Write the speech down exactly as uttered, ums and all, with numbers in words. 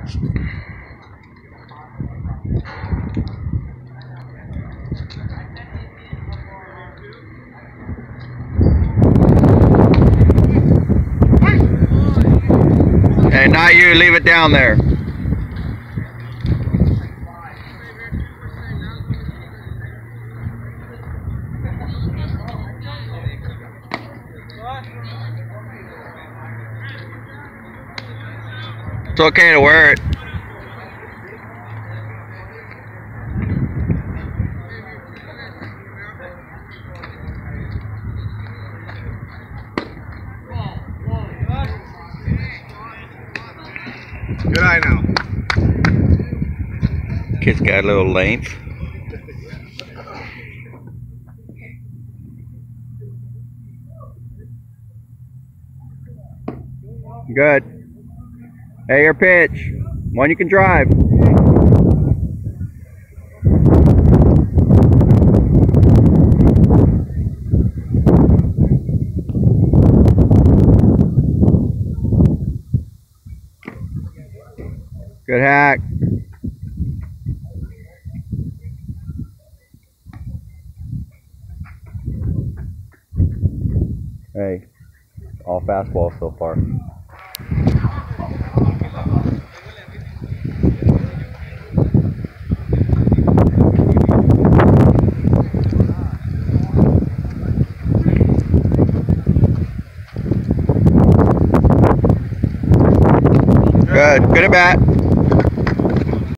Hey, not you, leave it down there. It's okay to wear it. Good eye now. Kid's got a little length. Good. Hey, your pitch. One you can drive. Good hack. Hey, all fastballs so far.